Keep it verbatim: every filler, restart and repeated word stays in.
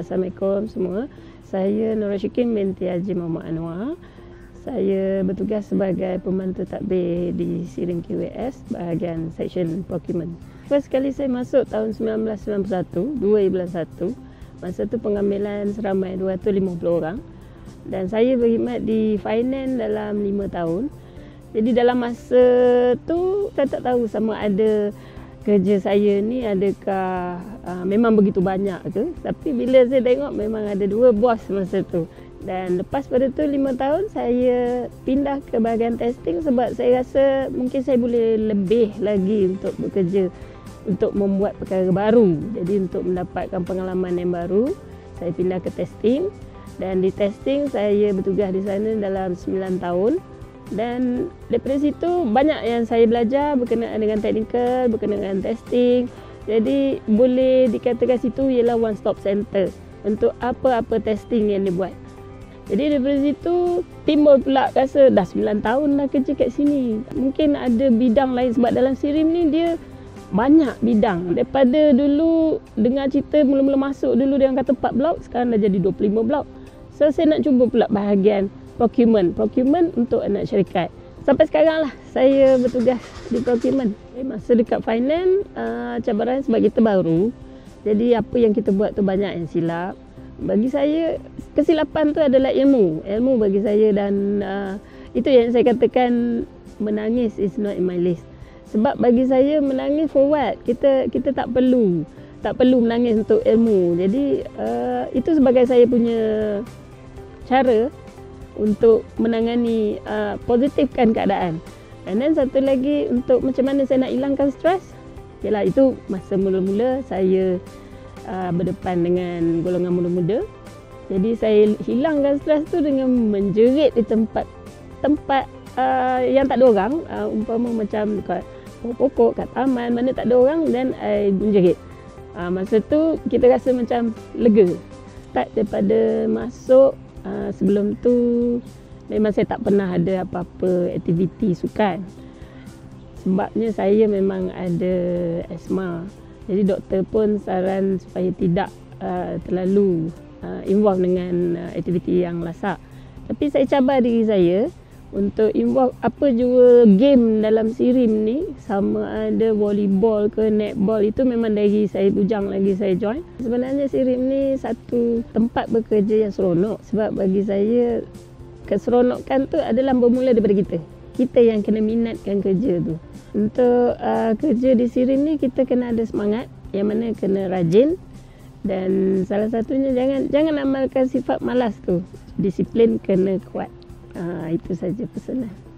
Assalamualaikum semua. Saya Nur Syikin binti Haji Muhammad Anwar. Saya bertugas sebagai pembantu tadbir di Sirim K W S bahagian section procurement. First kali saya masuk tahun sembilan belas sembilan puluh satu, dua bulan satu. Masa tu pengambilan seramai dua ratus lima puluh orang. Dan saya berkhidmat di finance dalam lima tahun. Jadi dalam masa tu saya tak tahu sama ada kerja saya ni adakah uh, memang begitu banyak ke. Tapi bila saya tengok memang ada dua bos masa tu. Dan lepas pada tu lima tahun saya pindah ke bahagian testing sebab saya rasa mungkin saya boleh lebih lagi untuk bekerja untuk membuat perkara baru. Jadi untuk mendapatkan pengalaman yang baru, saya pindah ke testing. Dan di testing saya bertugas di sana dalam sembilan tahun. Dan daripada situ banyak yang saya belajar berkenaan dengan teknikal, berkenaan dengan testing. Jadi boleh dikatakan situ ialah one stop center untuk apa-apa testing yang dibuat. Jadi daripada situ timbul pula rasa dah sembilan tahun dah kerja kat sini. Mungkin ada bidang lain sebab dalam Sirim ni dia banyak bidang. Daripada dulu dengar cerita mula-mula masuk dulu dia kata empat blok, sekarang dah jadi dua puluh lima blok. So saya nak cuba pula bahagian procurement. Procurement untuk anak syarikat. Sampai sekarang lah saya bertugas di procurement. Masa dekat finance, uh, cabaran sebab kita baru. Jadi apa yang kita buat tu banyak yang silap. Bagi saya, kesilapan tu adalah ilmu. Ilmu bagi saya dan uh, itu yang saya katakan menangis is not in my list. Sebab bagi saya menangis for what? Kita, kita tak perlu. Tak perlu menangis untuk ilmu. Jadi uh, itu sebagai saya punya cara untuk menangani, uh, positifkan keadaan. And then satu lagi untuk macam mana saya nak hilangkan stres. Yalah itu masa mula-mula saya uh, berdepan dengan golongan muda-muda. Jadi saya hilangkan stres tu dengan menjerit di tempat tempat uh, yang tak ada orang, uh, umpama macam dekat pokok-pokok, kat taman, mana tak ada orang, dan I menjerit. Uh, masa tu kita rasa macam lega. Tak daripada masuk. Uh, sebelum tu memang saya tak pernah ada apa-apa aktiviti sukan. Sebabnya saya memang ada asma. Jadi doktor pun saran supaya tidak uh, terlalu uh, involve dengan uh, aktiviti yang lasak. Tapi saya cabar diri saya untuk involve apa jua game dalam Sirim ni, sama ada volleyball ke netball, itu memang dari saya bujang lagi saya join. Sebenarnya Sirim ni satu tempat bekerja yang seronok sebab bagi saya keseronokan tu adalah bermula daripada kita. Kita yang kena minatkan kerja tu. Untuk uh, kerja di Sirim ni kita kena ada semangat, yang mana kena rajin, dan salah satunya jangan jangan amalkan sifat malas tu. Disiplin kena kuat. Uh, itu saja pesanan.